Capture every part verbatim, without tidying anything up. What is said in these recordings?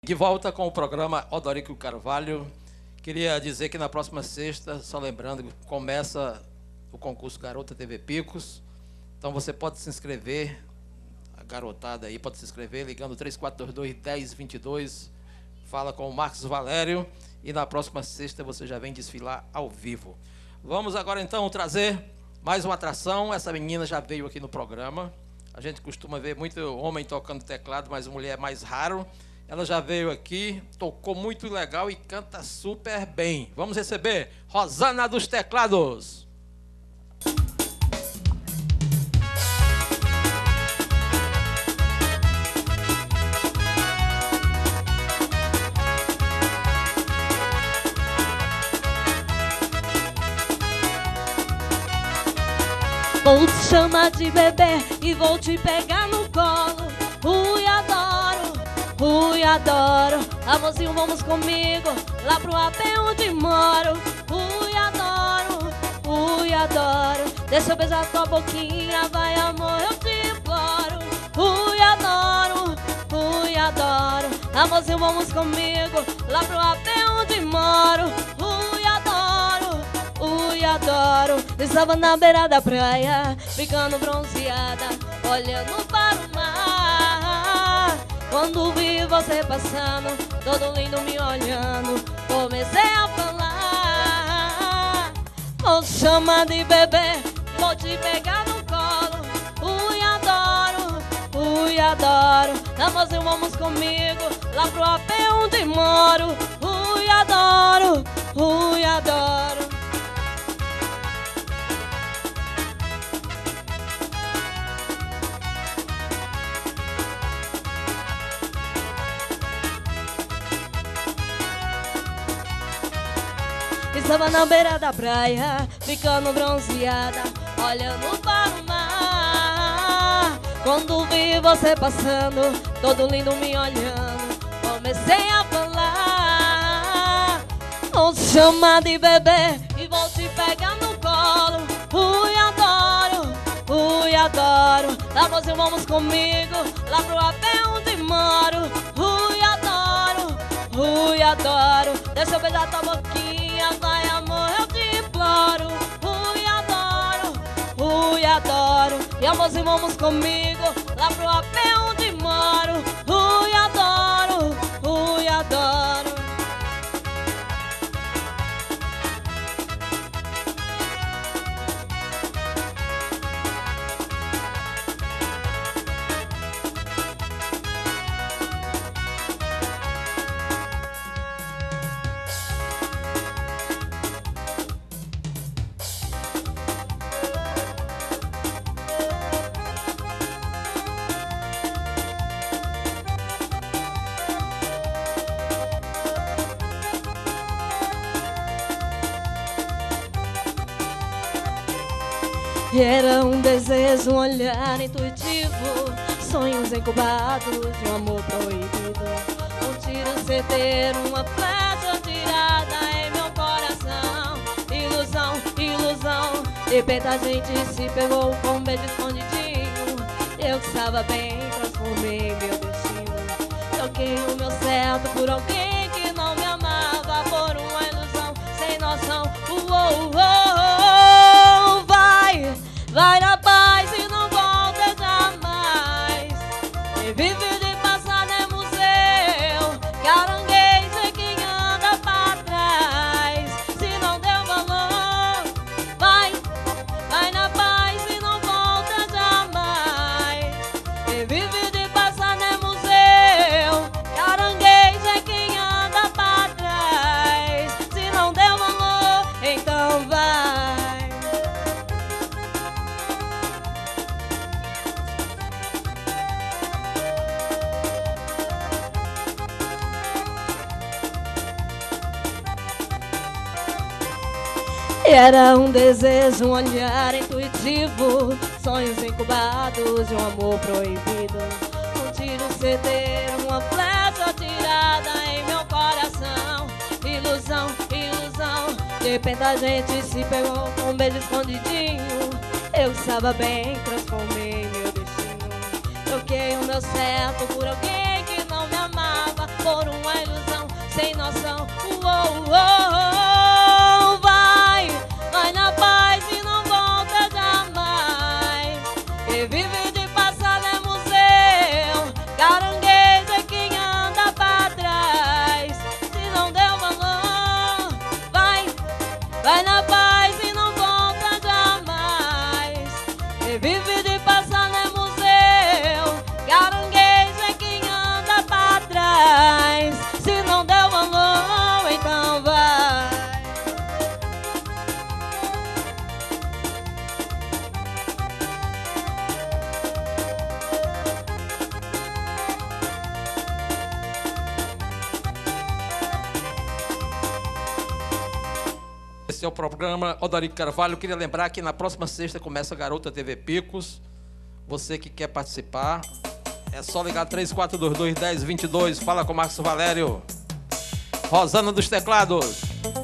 De volta com o programa Odorico Carvalho. Queria dizer que na próxima sexta, só lembrando, começa o concurso Garota T V Picos. Então você pode se inscrever, a garotada aí pode se inscrever ligando três quatro dois dois, um zero dois dois. Fala com o Marcos Valério e na próxima sexta você já vem desfilar ao vivo. Vamos agora então trazer mais uma atração. Essa menina já veio aqui no programa. A gente costuma ver muito homem tocando teclado, mas mulher é mais raro. Ela já veio aqui, tocou muito legal e canta super bem. Vamos receber Rosana dos Teclados. Vou te chamar de bebê e vou te pegar no colo. Ui, adoro, ui, adoro. Amorzinho, vamos comigo lá pro A P onde moro. Ui, adoro, ui, adoro. Deixa eu beijar tua boquinha, vai amor, eu te imploro. Ui, adoro, ui, adoro. Amorzinho, vamos comigo lá pro A P onde moro. Ui, adoro, ui, adoro. Estava na beira da praia, ficando bronzeada, olhando para o mar. Quando vi você passando, todo lindo me olhando, comecei a falar. Vou te chamar de bebê, vou te pegar no colo. Ui, adoro, ui, adoro. Amorzinho, vamos comigo lá pro A P onde moro. Ui, adoro, ui, adoro. Estava na beira da praia, ficando bronzeada, olhando para o mar. Quando vi você passando, todo lindo me olhando, comecei a falar. Vou te chamar de bebê e vou te pegar no colo. Ui, adoro, ui, adoro. Amorzinho, vamos comigo lá pro A P onde moro. Ui, adoro, ui, adoro. Deixa eu beijar tua boquinha, vai amor, eu te imploro. Ui, adoro, ui, adoro. E amorzinho, vamos comigo lá pro A P onde moro. Ui, adoro, ui, adoro. Era um desejo, um olhar intuitivo, sonhos incubados de um amor proibido. Um tiro certeiro, uma flecha atirada em meu coração. Ilusão, ilusão, de repente a gente se pegou com um beijo escondidinho. Eu que estava bem, transformei meu destino. Troquei o meu certo por alguém que não me amava, por uma ilusão sem noção. Uou, uou, vai, vai na paz e não volta jamais. Quem vive de passado é museu, caranguejo é quem anda pra trás. Se não deu valor, vai, vai na paz e não volta jamais. Quem vive de passado é museu, caranguejo é quem anda pra trás. Se não deu valor, então vai. Era um desejo, um olhar intuitivo, sonhos incubados de um amor proibido. Um tiro certeiro, uma flecha atirada em meu coração. Ilusão, ilusão, de repente a gente se pegou com um beijo escondidinho. Eu estava bem, transformei meu destino. Troquei o meu certo por alguém que não me amava, amor, uma ilusão, sem noção. Uou, uou, vai, vai na paz e não volta jamais. Quem vive de passado é museu, caranguejo é quem anda pra trás. Se não deu valor, vai, vai na paz e não volta jamais. Quem vive de passado é museu, caranguejo é quem anda pra trás. Se não deu valor, então vai. Esse é o programa Odorico Carvalho. Queria lembrar que na próxima sexta começa a Garota T V Picos. Você que quer participar, é só ligar três quatro dois dois, um zero dois dois. Fala com o Marcos Valério. Rosana dos teclados.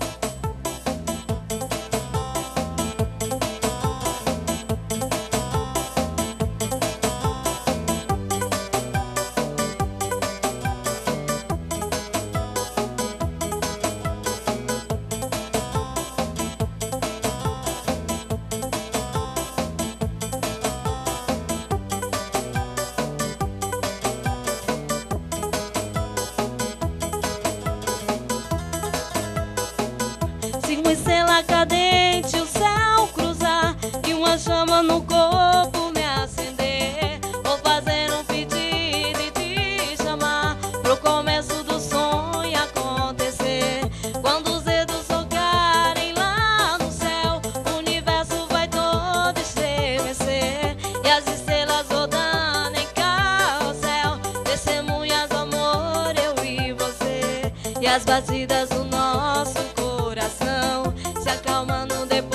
Se uma estrela cadente o céu cruzar e uma chama no corpo me acender, vou fazer um pedido e te chamar pro começo do sonho acontecer. Quando os dedos tocarem lá no céu, o universo vai todo estremecer e as estrelas rodando em carrossel, testemunhas do amor, eu e você. E as batidas do nosso coração se acalmando depois